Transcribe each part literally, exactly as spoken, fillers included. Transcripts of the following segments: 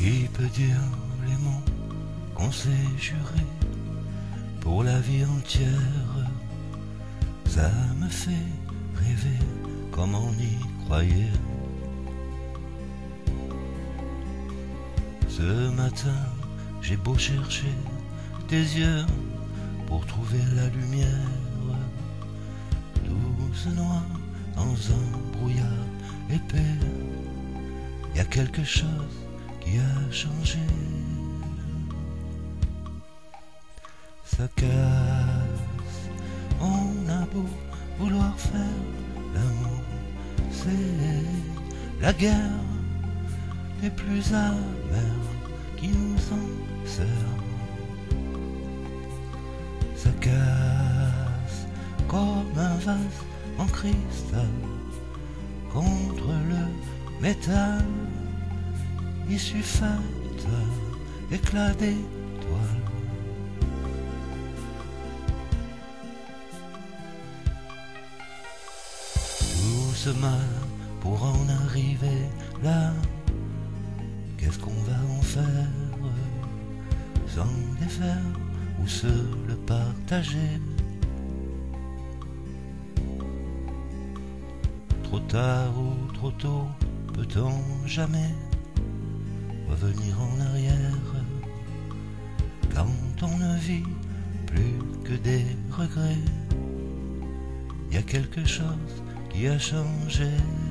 Qui peut dire les mots qu'on s'est jurés pour la vie entière? Ça me fait rêver comme on y croyait. Ce matin, j'ai beau chercher tes yeux pour trouver la lumière, tout se noie dans un brouillard épais. Y a quelque chose qui a changé. Ça casse, on a beau vouloir faire l'amour, c'est la guerre des plus amers qui nous en sert. Ça casse comme un vase en cristal contre le métal, issue fatal, éclat d'étoiles. Tout ce mal pour en arriver là, qu'est-ce qu'on va en faire? S'en défaire ou se le partager? Trop tard ou trop tôt, peut-on jamais revenir en arrière quand on ne vit plus que des regrets? Y a quelque chose qui a changé.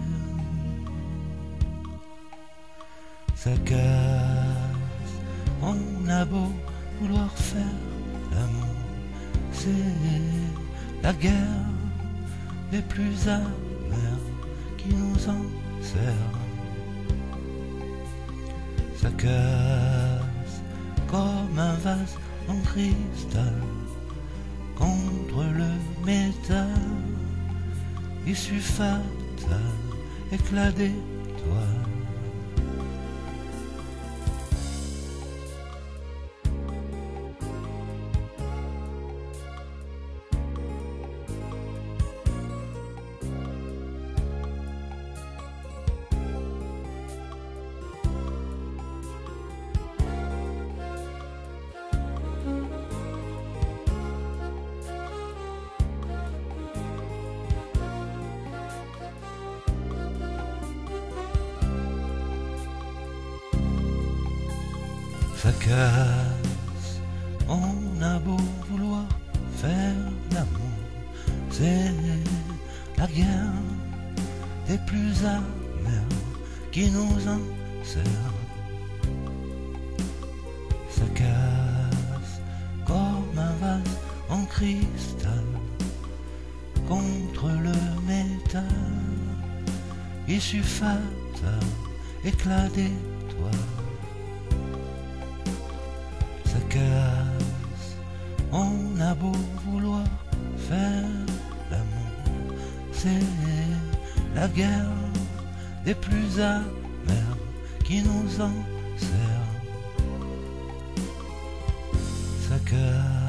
Ça casse, on a beau vouloir faire l'amour, c'est la guerre des plus amers qui nous en sert. Ça casse comme un vase en cristal contre le métal, issue fatale, éclat d'étoiles. Ça casse, on a beau vouloir faire l'amour, c'est la guerre des plus amers qui nous en sert. Ça casse comme un vase en cristal contre le métal, issue fatale, éclat d'étoiles. Ça casse, on a beau vouloir faire l'amour, c'est la guerre des plus amers qui nous en sert. Ça casse.